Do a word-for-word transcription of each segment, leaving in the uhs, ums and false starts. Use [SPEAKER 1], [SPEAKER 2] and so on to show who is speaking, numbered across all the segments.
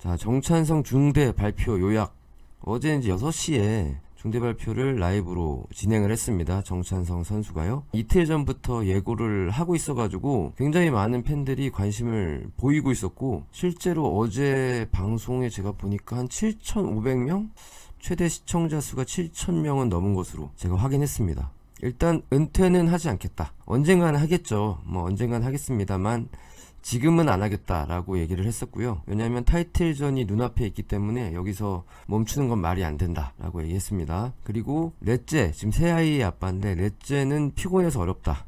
[SPEAKER 1] 자, 정찬성 중대 발표 요약. 어제 이제 여섯 시에 중대 발표를 라이브로 진행을 했습니다. 정찬성 선수가요. 이틀 전부터 예고를 하고 있어가지고 굉장히 많은 팬들이 관심을 보이고 있었고, 실제로 어제 방송에 제가 보니까 한 칠천오백 명? 최대 시청자 수가 칠천 명은 넘은 것으로 제가 확인했습니다. 일단 은퇴는 하지 않겠다. 언젠가는 하겠죠. 뭐 언젠가는 하겠습니다만 지금은 안 하겠다라고 얘기를 했었고요. 왜냐하면 타이틀전이 눈앞에 있기 때문에 여기서 멈추는 건 말이 안 된다라고 얘기했습니다. 그리고 넷째, 지금 새아이의 아빠인데 넷째는 피곤해서 어렵다.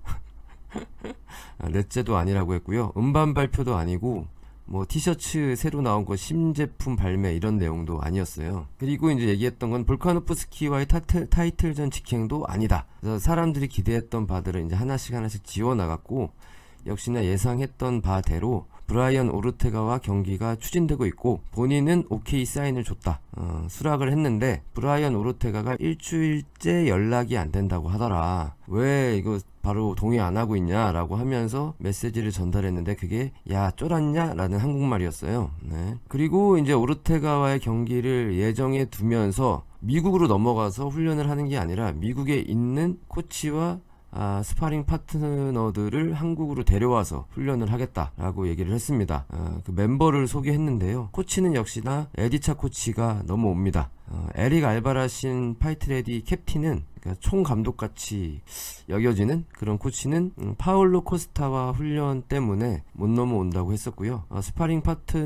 [SPEAKER 1] 넷째도 아니라고 했고요. 음반 발표도 아니고 뭐 티셔츠 새로 나온 거 신제품 발매 이런 내용도 아니었어요. 그리고 이제 얘기했던 건 볼카노프스키와의 타이틀, 타이틀전 직행도 아니다. 그래서 사람들이 기대했던 바들을 이제 하나씩 하나씩 지워나갔고, 역시나 예상했던 바대로 브라이언 오르테가와 경기가 추진되고 있고, 본인은 오케이 사인을 줬다. 어, 수락을 했는데 브라이언 오르테가가 일주일째 연락이 안 된다고 하더라. 왜 이거 바로 동의 안 하고 있냐 라고 하면서 메시지를 전달했는데, 그게 야 쫄았냐 라는 한국말이었어요. 네. 그리고 이제 오르테가와의 경기를 예정해 두면서 미국으로 넘어가서 훈련을 하는 게 아니라 미국에 있는 코치와 아, 스파링 파트너들을 한국으로 데려와서 훈련을 하겠다라고 얘기를 했습니다. 아, 그 멤버를 소개했는데요. 코치는 역시나 에디차 코치가 넘어옵니다. 어, 에릭 알바라신 파이트레디 캡틴은, 그러니까 총감독같이 여겨지는 그런 코치는 음, 파울로 코스타와 훈련 때문에 못 넘어온다고 했었고요. 어, 스파링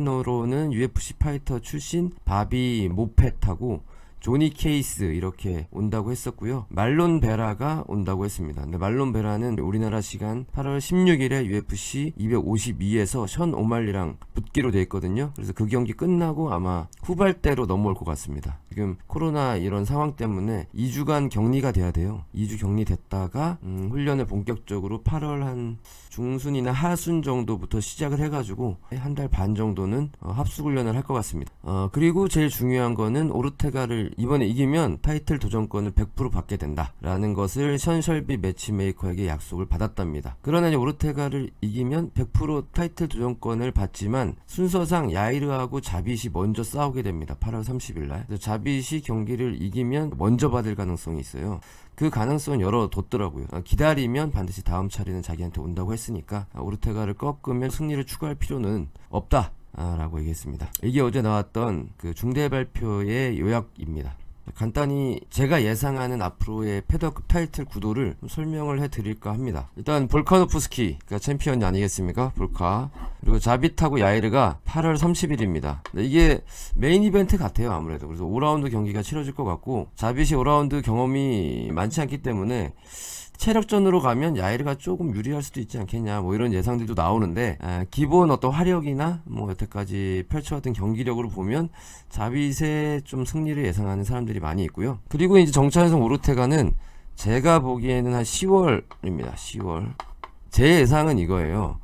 [SPEAKER 1] 파트너로는 유에프씨 파이터 출신 바비 모펫하고 조니 케이스 이렇게 온다고 했었고요. 말론 베라가 온다고 했습니다. 근데 말론 베라는 우리나라 시간 팔월 십육일에 유에프씨 이백오십이에서 션 오말리랑 붙기로 돼 있거든요. 그래서 그 경기 끝나고 아마 후발대로 넘어올 것 같습니다. 지금 코로나 이런 상황 때문에 이 주간 격리가 돼야 돼요. 이 주 격리됐다가 음, 훈련을 본격적으로 팔월 한 중순이나 하순 정도부터 시작을 해가지고 한 달 반 정도는 어, 합숙훈련을 할 것 같습니다. 어, 그리고 제일 중요한 거는 오르테가를 이번에 이기면 타이틀 도전권을 백 퍼센트 받게 된다 라는 것을 션 셜비 매치메이커에게 약속을 받았답니다. 그러나 이제 오르테가를 이기면 백 퍼센트 타이틀 도전권을 받지만 순서상 야이르하고 자빗이 먼저 싸우게 됩니다. 팔월 삼십일날. 자빗이 경기를 이기면 먼저 받을 가능성이 있어요. 그 가능성은 열어뒀더라고요. 기다리면 반드시 다음 차례는 자기한테 온다고 했으니까 오르테가를 꺾으면 승리를 추구할 필요는 없다 아, 라고 얘기했습니다. 이게 어제 나왔던 그 중대 발표의 요약입니다. 간단히 제가 예상하는 앞으로의 패더급 타이틀 구도를 설명을 해드릴까 합니다. 일단 볼카노프스키가 챔피언이 아니겠습니까? 볼카. 그리고 자빗하고 야이르가 팔월 삼십일입니다. 이게 메인 이벤트 같아요, 아무래도. 그래서 오 라운드 경기가 치러질 것 같고, 자빗이 오 라운드 경험이 많지 않기 때문에 체력전으로 가면 야이르가 조금 유리할 수도 있지 않겠냐, 뭐 이런 예상들도 나오는데, 아, 기본 어떤 화력이나 뭐 여태까지 펼쳐왔던 경기력으로 보면 자빗의 좀 승리를 예상하는 사람들이 많이 있고요. 그리고 이제 정찬성 오르테가는 제가 보기에는 한 시월입니다. 시월. 제 예상은 이거예요.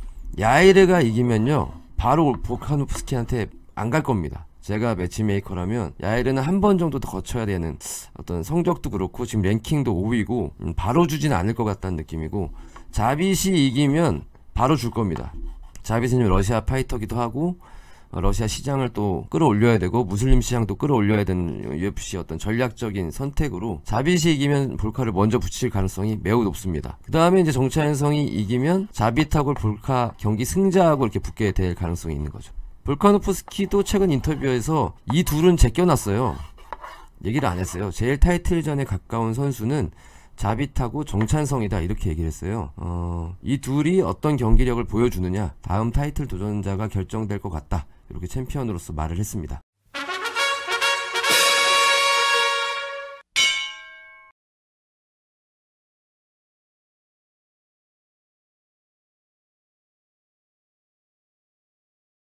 [SPEAKER 1] 야이르가 이기면요 바로 볼카노프스키한테 안 갈 겁니다. 제가 매치메이커라면 야이르는 한 번 정도 더 거쳐야 되는, 어떤 성적도 그렇고 지금 랭킹도 오위고 음, 바로 주진 않을 것 같다는 느낌이고, 자빗이 이기면 바로 줄 겁니다. 자빗은 러시아 파이터기도 하고 어, 러시아 시장을 또 끌어올려야 되고 무슬림 시장도 끌어올려야 되는 유에프씨 어떤 전략적인 선택으로 자빗이 이기면 볼카를 먼저 붙일 가능성이 매우 높습니다. 그 다음에 이제 정찬성이 이기면 자빗하고 볼카 경기 승자하고 이렇게 붙게 될 가능성이 있는 거죠. 볼카노프스키도 최근 인터뷰에서 이 둘은 제껴놨어요. 얘기를 안 했어요. 제일 타이틀전에 가까운 선수는 자빗하고 정찬성이다 이렇게 얘기를 했어요. 어, 이 둘이 어떤 경기력을 보여주느냐, 다음 타이틀 도전자가 결정될 것 같다, 이렇게 챔피언으로서 말을 했습니다.